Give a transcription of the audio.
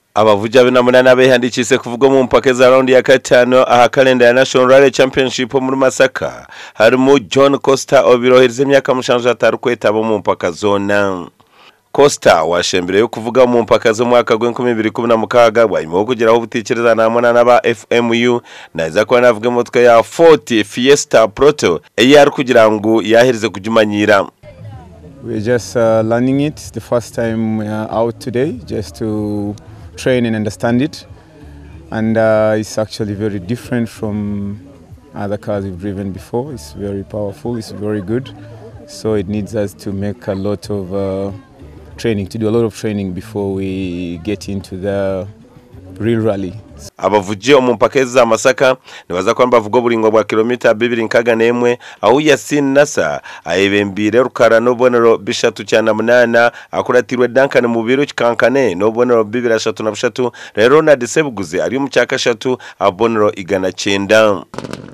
Abavugi 48 behandikise kuvuga mu mpaka za round ya gatano aha kalenda ya National Rally Championship muri Masaka harimo John Costa obirohereze imyaka mushanje atarukwetabo mu mpaka zona. Costa washembere yo kuvuga mu mpaka zo mwaka gw'2016 bayimo kugeraho ubutikereza namona n'aba FMU naza ko navuge mutwe ya 40 Fiesta Proto eyari kugira ngo yahereze kujumanyira. We're just learning it. It's the first time out today just to train and understand it, and it's actually very different from other cars we've driven before. It's very powerful, it's very good, so it needs us to make a lot of training, to do a lot of training before we get into the real rally. Abavugi omumpaka za Masaka nibaza kwamba bavuga buringo bwa kilomita 2.1 aho Yasin ayebembire rukara no bonero bishatu cyana 8 akuratirwe Duncan mu biro kikankane no bonero 2.3 rero na Desebuguze ari mu cyaka 3 abonero igana 9.